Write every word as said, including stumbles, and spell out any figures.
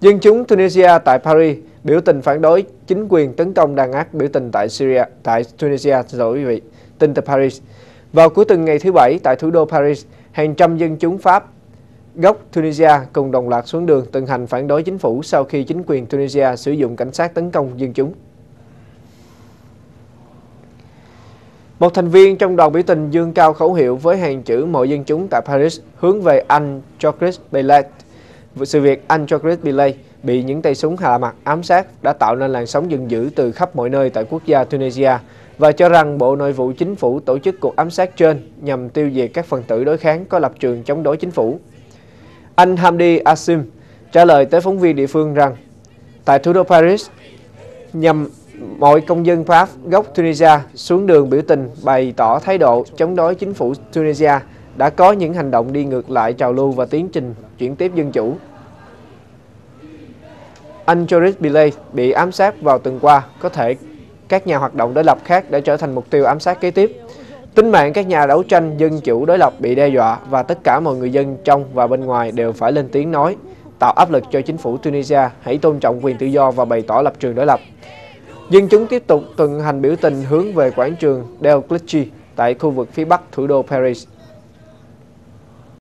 Dân chúng Tunisia tại Paris biểu tình phản đối chính quyền tấn công đàn áp biểu tình tại Syria, tại Tunisia, xin lỗi quý vị, tin từ Paris. Vào cuối tuần ngày thứ Bảy tại thủ đô Paris, hàng trăm dân chúng Pháp gốc Tunisia cùng đồng loạt xuống đường tuần hành phản đối chính phủ sau khi chính quyền Tunisia sử dụng cảnh sát tấn công dân chúng. Một thành viên trong đoàn biểu tình dương cao khẩu hiệu với hàng chữ mọi dân chúng tại Paris hướng về anh Georges Beylet. Sự việc anh Georges Beylet bị những tay súng hạ mặt ám sát đã tạo nên làn sóng giận dữ từ khắp mọi nơi tại quốc gia Tunisia và cho rằng Bộ Nội vụ Chính phủ tổ chức cuộc ám sát trên nhằm tiêu diệt các phần tử đối kháng có lập trường chống đối chính phủ. Anh Hamdi Asim trả lời tới phóng viên địa phương rằng tại thủ đô Paris, nhằm mọi công dân Pháp gốc Tunisia xuống đường biểu tình bày tỏ thái độ chống đối chính phủ Tunisia đã có những hành động đi ngược lại trào lưu và tiến trình chuyển tiếp dân chủ. Anh Georges Beylet bị ám sát vào tuần qua, có thể các nhà hoạt động đối lập khác đã trở thành mục tiêu ám sát kế tiếp. Tính mạng các nhà đấu tranh dân chủ đối lập bị đe dọa và tất cả mọi người dân trong và bên ngoài đều phải lên tiếng nói, tạo áp lực cho chính phủ Tunisia hãy tôn trọng quyền tự do và bày tỏ lập trường đối lập. Dân chúng tiếp tục tuần hành biểu tình hướng về quảng trường Del Clichy tại khu vực phía bắc thủ đô Paris.